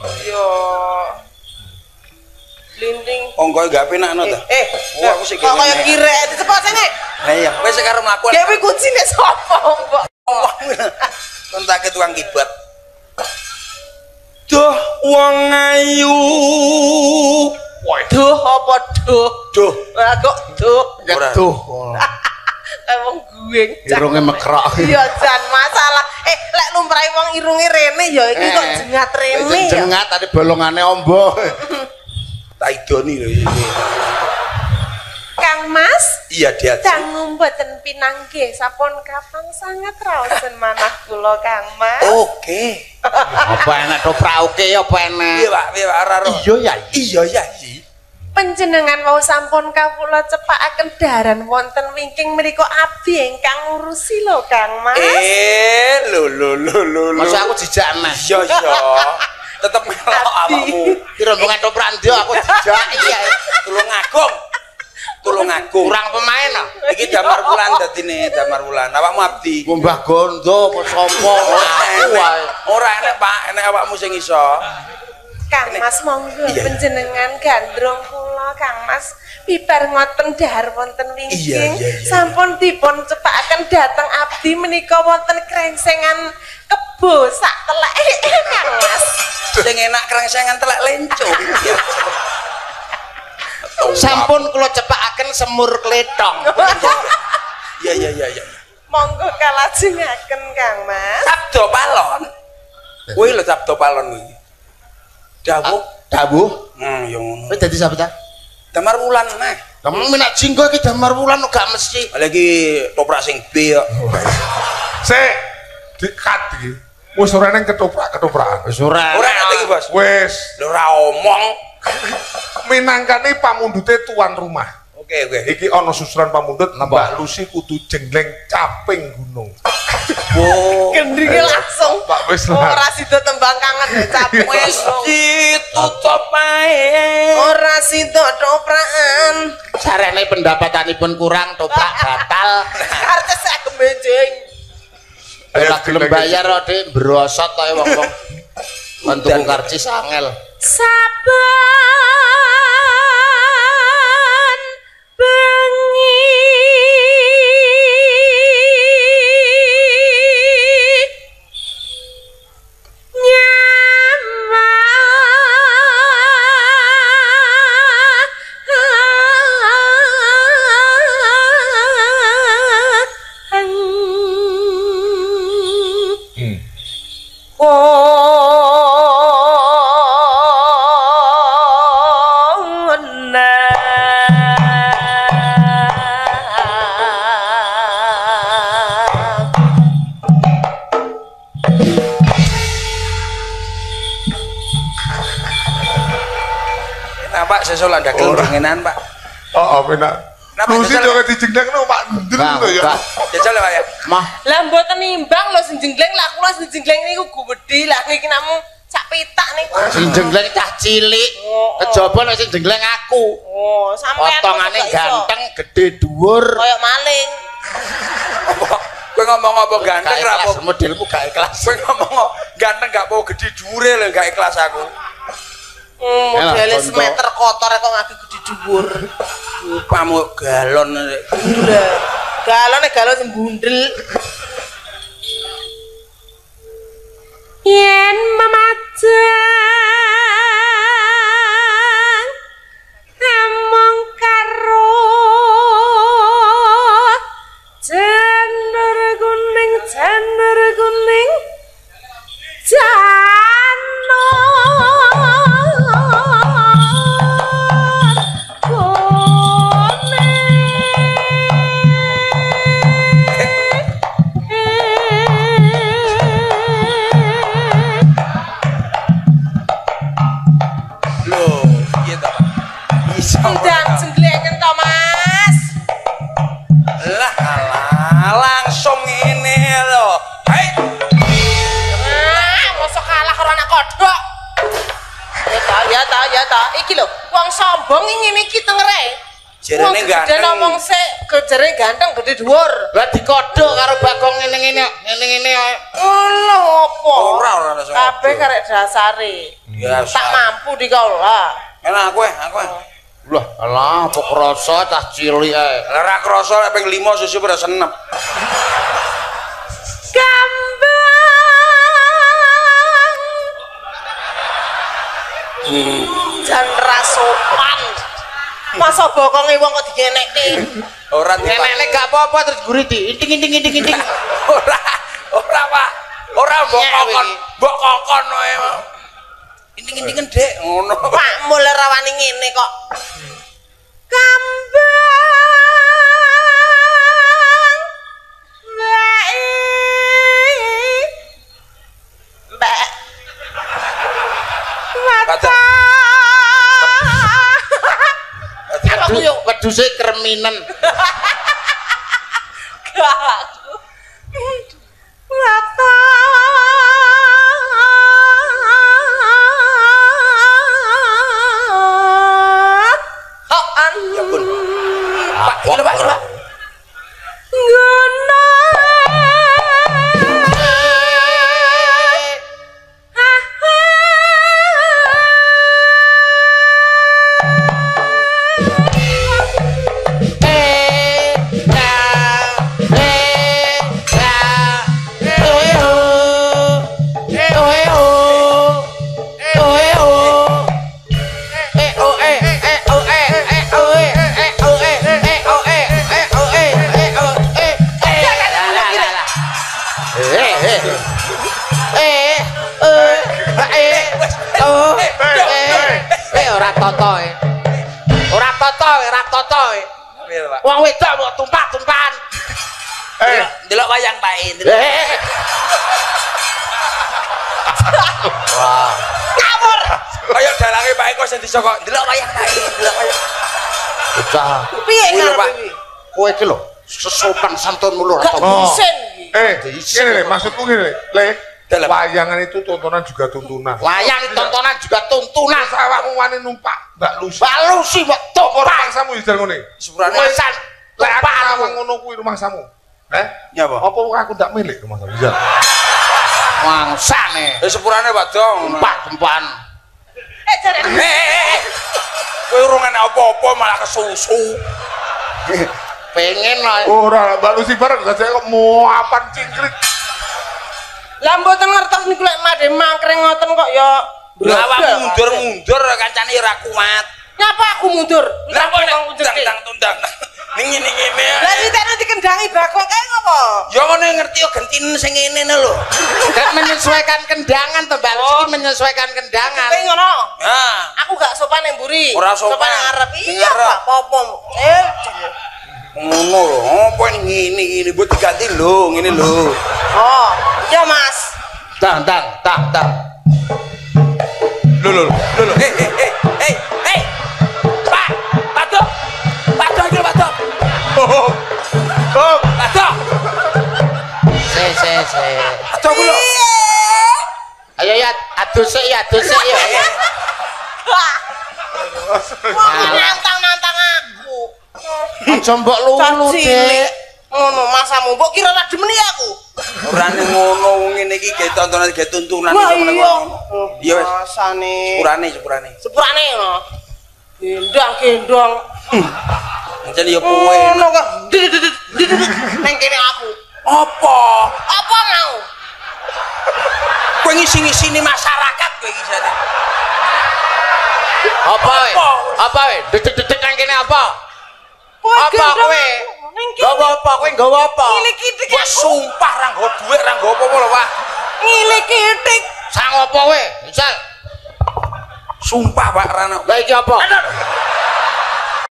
Yo. Linding. Ongkoe gak penakno ta? Aku sik kaya kirek cepet sene. Lah iya, wis karo mlaku. Dewe kucine sapa, Mbok? Kon tak tukang kibat. Duh wong ayu. Duh apa duh? Duh. Lah kok duh? Duh. Wong guwing. Irunge mekrok. Iya jan masalah. Lek lumrahe wong irunge rene ya iki kok jengat rene ya. Jengat tadi bolongane ombo. Tak idoni lho iki. Kang Mas? Iya dia. Dangu mboten pinanggih sampun kapan sangat raosen manah kula Kang Mas. Oke. Apa enak toprauke apa enak? Iya Pak, piye Pak ora. Iya ya. Iya ya. Panjenengan wau sampun kawula cepakaken daran wonten wingking mriku abdi ingkang ngurusi lho Kang Mas. Lho. Masa aku dijak neh. Iya. Tetep melok awakmu. Ki rombongan toprak ndi aku dijak iya. Tulung agung. Kurang pemain ah. Iki Damar Wulan dadine, Damar Wulan. Awakmu abdi. Mbah Gondo apa sapa aku wae. Ora enek Pak, enek awakmu sing iso. Kang Mas monggo panjenengan gandrung kula Kang Mas bibar ngoten dahar wonten wingking sampun dipun cepakaken dhateng abdi menika wonten krengsengan kebo sak telek Kang Mas. Sing enak krengsengan telek lenco. Sampun kula cepakaken semur kletong. Iya. Monggo kalajengaken Kang Mas. Sabdo palon. Kuwi lho sabdo palon kuwi. Dawuh. Ya ngono. Kowe dadi sapa ta? Damar Wulan neh. Kamu minak jinggo iki Damar Wulan gak mesti. Lagi toprak sing B kok. Sik dikat iki. Wis ora nang ketoprak-ketoprakan. Wis ora. Ora ngerti iki, Bos. Wis Lho ora omong. minangkane pamundute tuan rumah. Oke. Iki ana susuran pamundut Mbak Lucy kudu jengleng caping gunung. Wo. Gendringe langsung. Pak wis Ora sida tembang kangen capek Wis ditutup ae. Ora sida toprakan. Sarene pendapatanipun kurang toprak batal. Artes sak kemenjing. Ora gelem bayar kok Dik brosot kaya wong-wong. Kon tuku karcis angel. Saban bengi Sesuk lak ndagel jenengan, Pak. Oh, penak. Lucy juga dijengleng no Pak Ndren to ya. Jajal Pak ya. Mah, Lah mboten nimbang lho sing jengleng lah kula sing jengleng niku gedhe lah niki namung sak pitak niku. sing jengleng cah cilik. Kejaba nek sing jengleng aku. Oh, sampean Potongane ganteng, gede dhuwur. kaya maling. Kowe ngomong apa ganteng ra apa? Modelmu gak ikhlas. Kowe ngomong ganteng gak mau gede dhuwure lho gak ikhlas aku. Modele semeter kotor kok ngaki gede dhuwur. Pamuk galon. Galon sing bundel. Yen memajang among karo janur kuning Ndang jenglengen to, Mas. Lah langsung ngene lho. Hei. Mosok kalah karo anak kodhok. Ya ta. Iki lho, wong sombong ngene iki tengere. Jarene Gede ganteng. ngomong sik, jarene ganteng gede dhuwur. Lah dikodhok karo Bagong ngene-ngene ae. Lho apa? Ora langsung. Kabeh karek dasare. Biasa. Tak mampu dikaula. Enak aku. Lah, alah apa krasa cah cilik ae. Lah ra krasa lek ping 5 susu pada senep. Jan ra sopan. Masa bokonge wong kok digenekke. Ora Ngenekne gak apa-apa terus guri di inting. Ora Pak. Ora mbok kokon wae. Inting-intingen Dek ngono. Pak mule rawani ngene kok. Mbak. Kata Aku yo wedhuse kreminen. Mata ya pun. Pak, ini Pak. guna ora toto. Wong wedok mbok tumpak-tumpakan. Delok wayang Pak. Wah. kabur Kaya dalange Pak Eko sing disokok. Delok wayang Pak. Delok wayang. Bocah. piye Kuwi lho, Pak. ngarepe Kowe iki lho sesopan santun mulu ora gak toto. busen iki Ini maksudku gini, Le. Dalam. Wayangan itu tontonan juga tuntunan. Wayang tontonan juga tuntunan. Masa awakmu wani numpak Mbak Lucy. Balu sih mbok Apa tumpak. rumahsamu jare ngene? Sepurane. Masan. Lek aku Tumpak. ngomong ngono kuwi rumahsamu. Ya apa? Apa aku ndak milik rumahsamu? Iya. Wangsane. Sepurane Pak Dong. Tumpak-tumpakan. jare Kowe urungan apa-apa malah kesusu. Pengen lah. Ora, Mbak Lucy bareng saja kok mau apan cingkrik. lah mboten ngertos niku lek madhe mangkring ngoten kok ya Lah awakmu mundur-mundur kancane ora kuat. nyapa aku mundur Lah kok nek mundur tundang. Ning ngene-ngene. lah ditene dikendangi bakok kae ngopo Ya ngono ngerti yo gentine sing ngene lho. Dan menyesuaikan kendangan to Mbak Lucy menyesuaikan kendangan. kae ngono Nah, aku gak sopan yang mburi Ora sopan. yang ngarep Yang iya ngarep. Pak popom ngono lho. Apa ngene mbok diganti lho, ngene lho. oh iya Mas Tang. Lho. Hei. Pak Dok. Pak Dok iki Pak Dok. Oh. Pak Dok. Se. Pak Dok lho. Ayo ya, adus sik ya. wah nantang aku Aja mbok lulu, Dek. ngono masamu mbok kira ra demeni aku Ora ning ngono ngene iki ge tontonan ge tuntunan wah iso meneng iya ngono. Iya wis. masane Sepurane. sepurane ngono gendong Jan yo kowe. ngono kok neng kene aku Apa? apa mau Kowe ngisi-ngisini masyarakat kowe iki jane. Apa we? Dedek nang kene apa? kowe Apa gendong kowe? neng Nggawa apa? Kowe nggawa apa? ngilik-itik Wah aku sumpah ra nggo dhuwit ra nggo apa-apa lho, Pak. ngilik-itik Sang apa we? Misal. Sumpah Pak Rano. Lah iki apa?